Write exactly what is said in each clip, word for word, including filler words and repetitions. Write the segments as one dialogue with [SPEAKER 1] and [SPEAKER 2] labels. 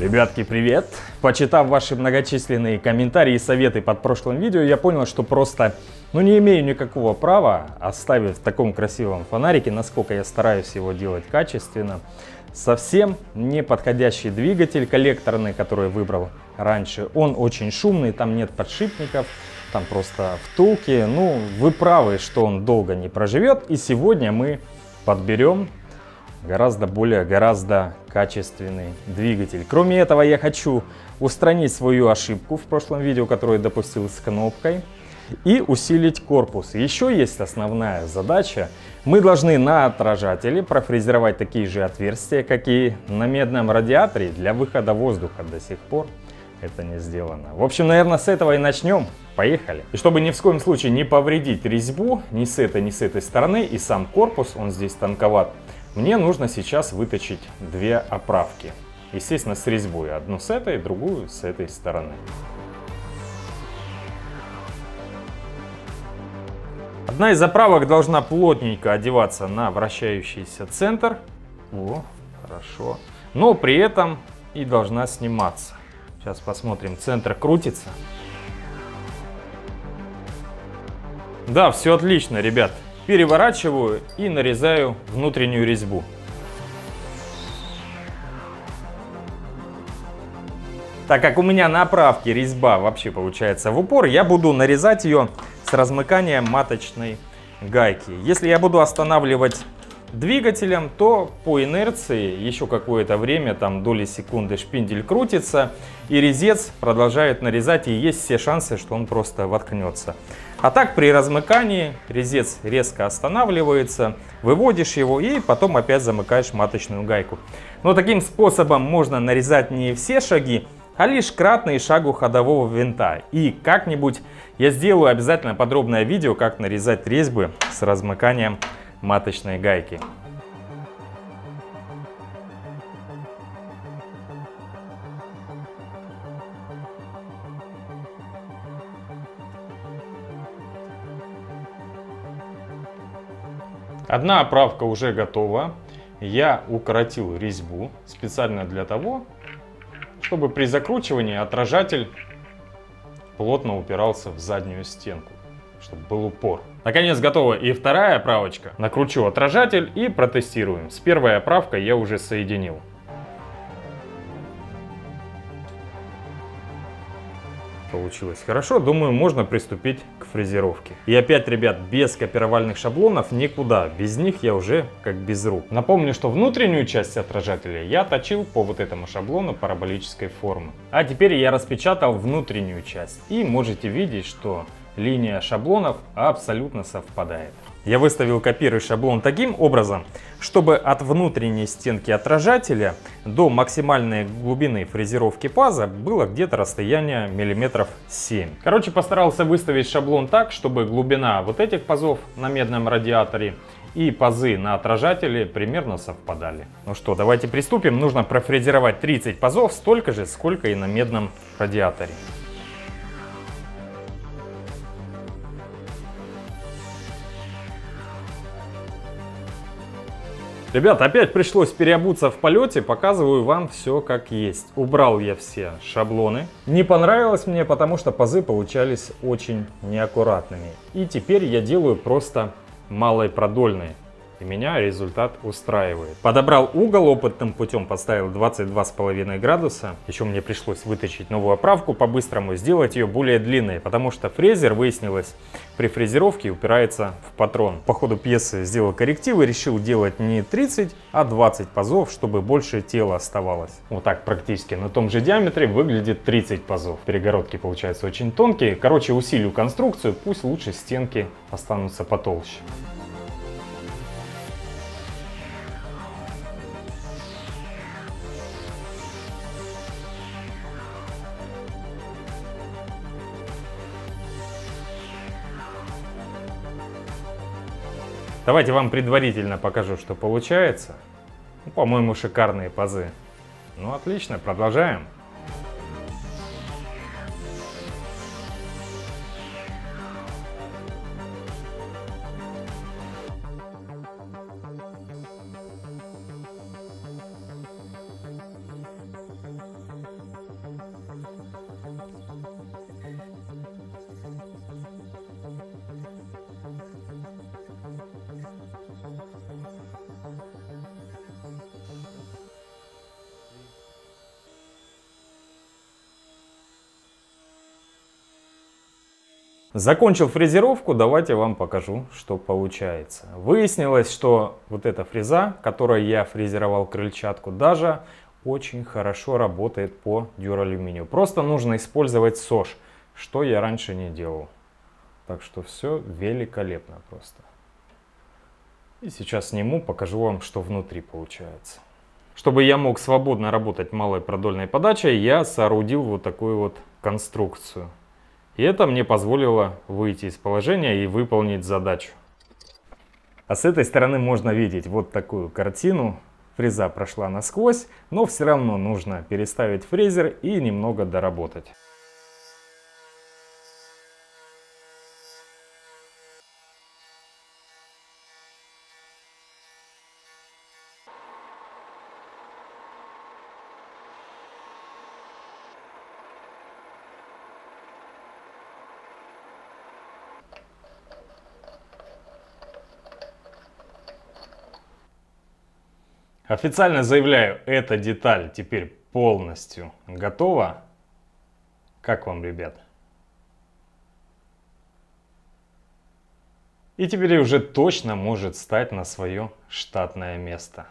[SPEAKER 1] Ребятки, привет! Почитав ваши многочисленные комментарии и советы под прошлым видео, я понял, что просто ну, не имею никакого права оставить в таком красивом фонарике, насколько я стараюсь его делать качественно, совсем не подходящий двигатель коллекторный, который я выбрал раньше. Он очень шумный, там нет подшипников, там просто втулки. Ну, вы правы, что он долго не проживет, и сегодня мы подберем гораздо более, гораздо качественный двигатель. Кроме этого, я хочу устранить свою ошибку в прошлом видео, которую я допустил с кнопкой, и усилить корпус. Еще есть основная задача. Мы должны на отражателе профрезеровать такие же отверстия, как и на медном радиаторе для выхода воздуха. До сих пор это не сделано. В общем, наверное, с этого и начнем. Поехали. И чтобы ни в коем случае не повредить резьбу ни с этой, ни с этой стороны, и сам корпус, он здесь тонковат, мне нужно сейчас выточить две оправки. Естественно, с резьбой. Одну с этой, другую с этой стороны. Одна из оправок должна плотненько одеваться на вращающийся центр. О, хорошо. Но при этом и должна сниматься. Сейчас посмотрим, центр крутится. Да, все отлично, ребят. Переворачиваю и нарезаю внутреннюю резьбу. Так как у меня на оправке резьба вообще получается в упор, я буду нарезать ее с размыканием маточной гайки. Если я буду останавливать двигателем, то по инерции еще какое-то время, там доли секунды, шпиндель крутится и резец продолжает нарезать, и есть все шансы, что он просто воткнется. А так при размыкании резец резко останавливается, выводишь его и потом опять замыкаешь маточную гайку. Но таким способом можно нарезать не все шаги, а лишь кратные шагу ходового винта. И как-нибудь я сделаю обязательно подробное видео, как нарезать резьбы с размыканием маточной гайки. Одна оправка уже готова. Я укоротил резьбу специально для того, чтобы при закручивании отражатель плотно упирался в заднюю стенку, чтобы был упор. Наконец готова и вторая оправочка. Накручу отражатель и протестируем. С первой оправкой я уже соединил. Получилось хорошо, думаю, можно приступить к фрезеровке. И опять, ребят, без копировальных шаблонов никуда, без них я уже как без рук. Напомню, что внутреннюю часть отражателя я точил по вот этому шаблону параболической формы. А теперь я распечатал внутреннюю часть, и можете видеть, что линия шаблонов абсолютно совпадает. Я выставил копиры шаблон таким образом, чтобы от внутренней стенки отражателя до максимальной глубины фрезеровки паза было где-то расстояние миллиметров семь. Короче, постарался выставить шаблон так, чтобы глубина вот этих пазов на медном радиаторе и пазы на отражателе примерно совпадали. Ну что, давайте приступим. Нужно профрезеровать тридцать пазов, столько же, сколько и на медном радиаторе. Ребят, опять пришлось переобуться в полете, показываю вам все как есть. Убрал я все шаблоны. Не понравилось мне, потому что пазы получались очень неаккуратными. И теперь я делаю просто малой продольной. И меня результат устраивает. Подобрал угол опытным путем, поставил двадцать два с половиной градуса. Еще мне пришлось вытащить новую оправку по-быстрому, сделать ее более длинной, потому что фрезер, выяснилось, при фрезеровке упирается в патрон. По ходу пьесы сделал коррективы, решил делать не тридцать, а двадцать пазов, чтобы больше тела оставалось. Вот так практически на том же диаметре выглядит тридцать пазов. Перегородки получаются очень тонкие. Короче, усилю конструкцию, пусть лучше стенки останутся потолще. Давайте вам предварительно покажу, что получается. Ну, по-моему, шикарные пазы. Ну, отлично, продолжаем. Закончил фрезеровку, давайте вам покажу, что получается. Выяснилось, что вот эта фреза, которой я фрезеровал крыльчатку, даже очень хорошо работает по дюралюминию. Просто нужно использовать СОЖ, что я раньше не делал. Так что все великолепно просто. И сейчас сниму, покажу вам, что внутри получается. Чтобы я мог свободно работать малой продольной подачей, я соорудил вот такую вот конструкцию. И это мне позволило выйти из положения и выполнить задачу. А с этой стороны можно видеть вот такую картину. Фреза прошла насквозь, но все равно нужно переставить фрезер и немного доработать. Официально заявляю, эта деталь теперь полностью готова. Как вам, ребят? И теперь уже точно может стать на свое штатное место.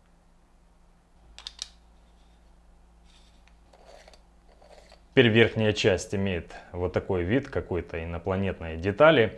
[SPEAKER 1] Теперь верхняя часть имеет вот такой вид какой-то инопланетной детали.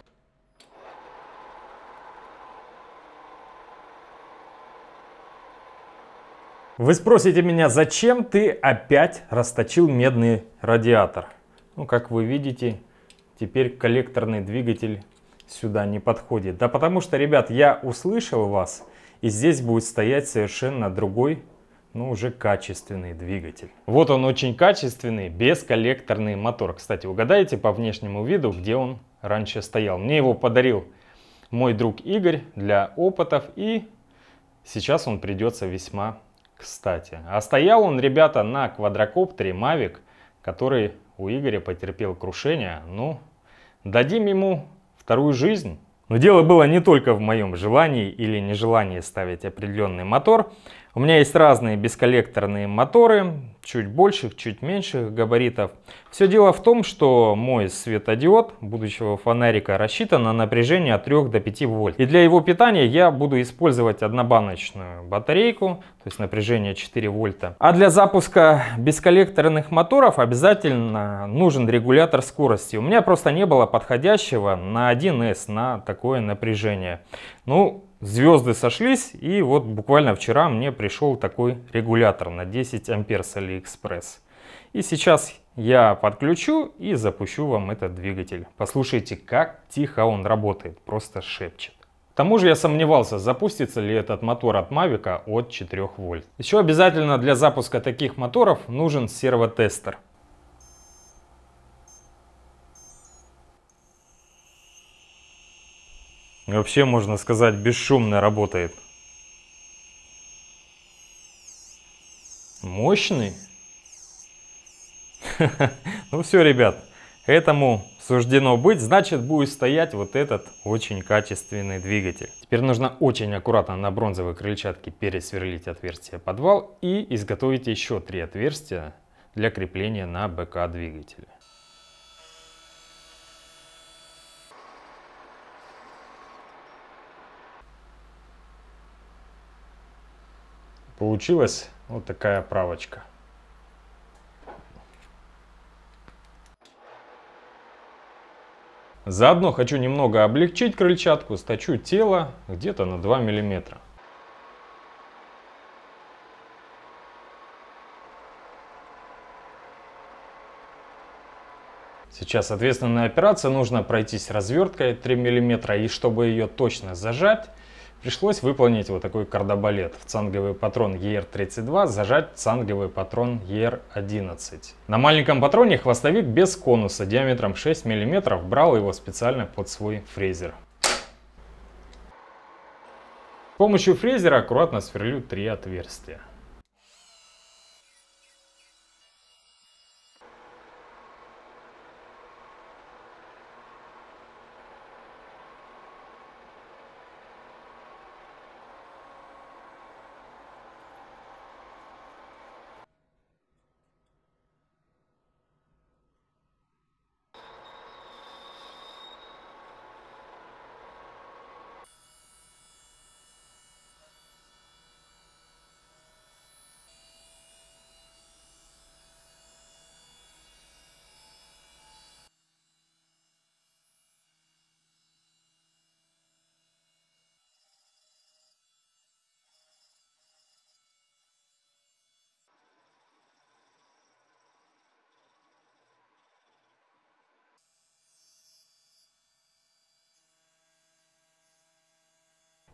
[SPEAKER 1] Вы спросите меня, зачем ты опять расточил медный радиатор? Ну, как вы видите, теперь коллекторный двигатель сюда не подходит. Да потому что, ребят, я услышал вас, и здесь будет стоять совершенно другой, но уже качественный двигатель. Вот он очень качественный, бесколлекторный мотор. Кстати, угадайте по внешнему виду, где он раньше стоял. Мне его подарил мой друг Игорь для опытов, и сейчас он придется весьма кстати. А стоял он, ребята, на квадрокоптере Mavic, который у Игоря потерпел крушение. Ну, дадим ему вторую жизнь. Но дело было не только в моем желании или нежелании ставить определенный мотор. У меня есть разные бесколлекторные моторы, чуть больших, чуть меньших габаритов. Все дело в том, что мой светодиод будущего фонарика рассчитан на напряжение от трёх до пяти вольт. И для его питания я буду использовать однобаночную батарейку, то есть напряжение четыре вольта. А для запуска бесколлекторных моторов обязательно нужен регулятор скорости. У меня просто не было подходящего на один эс на такое напряжение. Ну, звезды сошлись, и вот буквально вчера мне пришел такой регулятор на десять ампер с AliExpress. И сейчас я подключу и запущу вам этот двигатель. Послушайте, как тихо он работает, просто шепчет. К тому же я сомневался, запустится ли этот мотор от Mavic от четырёх вольт. Еще обязательно для запуска таких моторов нужен сервотестер. Вообще, можно сказать, бесшумно работает. Мощный? Ну все, ребят, этому суждено быть, значит будет стоять вот этот очень качественный двигатель. Теперь нужно очень аккуратно на бронзовой крыльчатке пересверлить отверстие подвал и изготовить еще три отверстия для крепления на БК двигателя. Получилась вот такая оправочка. Заодно хочу немного облегчить крыльчатку, сточу тело где-то на два миллиметра. Сейчас ответственная операция, нужно пройтись разверткой три миллиметра, и чтобы ее точно зажать, пришлось выполнить вот такой кардебалет. В цанговый патрон и эр тридцать два зажать цанговый патрон и эр одиннадцать. На маленьком патроне хвостовик без конуса диаметром шесть миллиметров, брал его специально под свой фрезер. С помощью фрезера аккуратно сверлю три отверстия.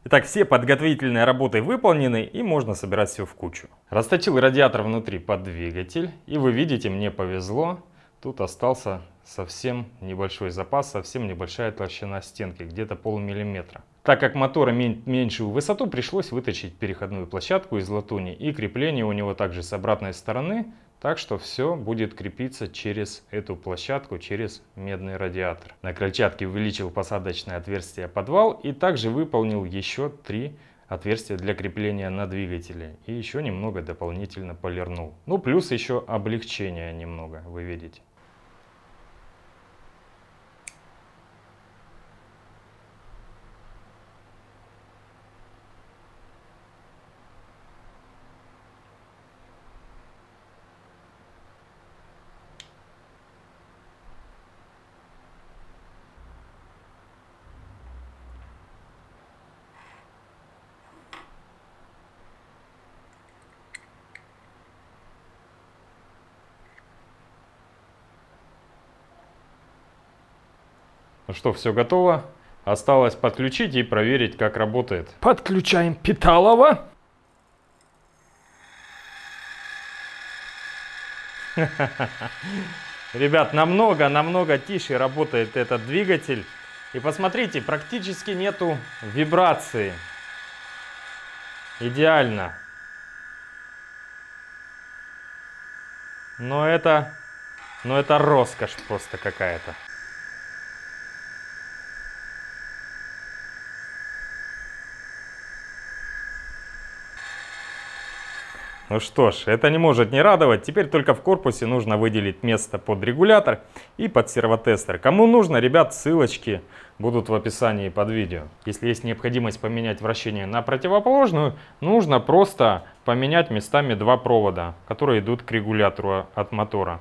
[SPEAKER 1] Итак, все подготовительные работы выполнены, и можно собирать все в кучу. Расточил радиатор внутри под двигатель, и вы видите, мне повезло. Тут остался совсем небольшой запас, совсем небольшая толщина стенки, где-то полмиллиметра. Так как мотор имеет меньшую высоту, пришлось вытащить переходную площадку из латуни, и крепление у него также с обратной стороны, так что все будет крепиться через эту площадку, через медный радиатор. На крыльчатке увеличил посадочное отверстие подвал и также выполнил еще три отверстия для крепления на двигателе. И еще немного дополнительно полирнул. Ну плюс еще облегчение немного, вы видите. Ну что, все готово. Осталось подключить и проверить, как работает. Подключаем Питалово. Ребят, намного-намного тише работает этот двигатель. И посмотрите, практически нету вибрации. Идеально. Но это, но это роскошь просто какая-то. Ну что ж, это не может не радовать. Теперь только в корпусе нужно выделить место под регулятор и под сервотестер. Кому нужно, ребят, ссылочки будут в описании под видео. Если есть необходимость поменять вращение на противоположную, нужно просто поменять местами два провода, которые идут к регулятору от мотора.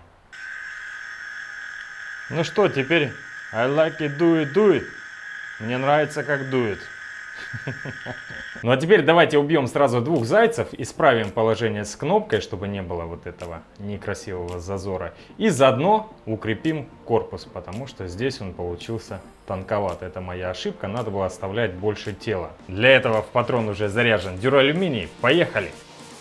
[SPEAKER 1] Ну что, теперь I like it, do it, do it. Мне нравится, как дует. Ну а теперь давайте убьем сразу двух зайцев, исправим положение с кнопкой, чтобы не было вот этого некрасивого зазора. И заодно укрепим корпус, потому что здесь он получился тонковат. Это моя ошибка, надо было оставлять больше тела. Для этого в патрон уже заряжен дюралюминий. Поехали!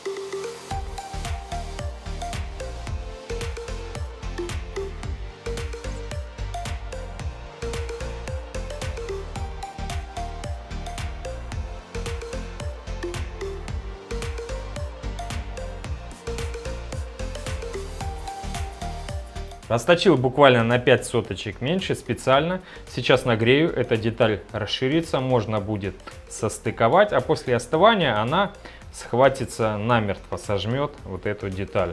[SPEAKER 1] Расточил буквально на пять соточек меньше специально. Сейчас нагрею, эта деталь расширится, можно будет состыковать, а после остывания она схватится намертво, сожмет вот эту деталь.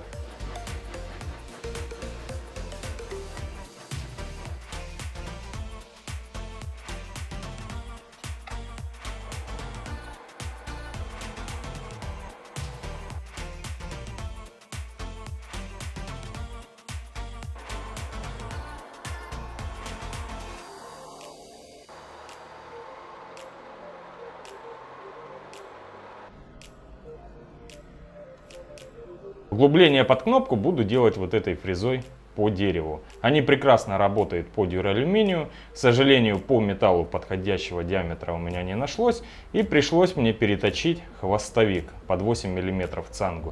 [SPEAKER 1] Углубление под кнопку буду делать вот этой фрезой по дереву. Они прекрасно работают по дюралюминию. К сожалению, по металлу подходящего диаметра у меня не нашлось. И пришлось мне переточить хвостовик под восемь миллиметров цангу.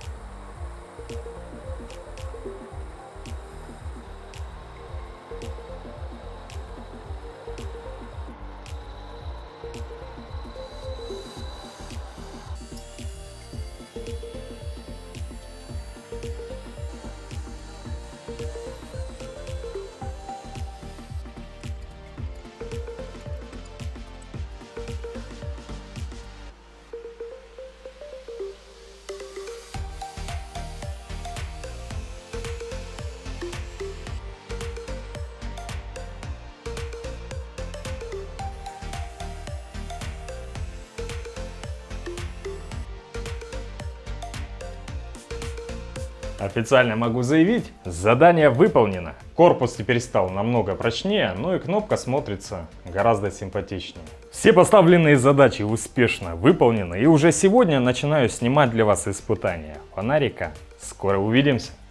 [SPEAKER 1] Официально могу заявить, задание выполнено. Корпус теперь стал намного прочнее, ну и кнопка смотрится гораздо симпатичнее. Все поставленные задачи успешно выполнены, и уже сегодня начинаю снимать для вас испытания фонарика. Скоро увидимся!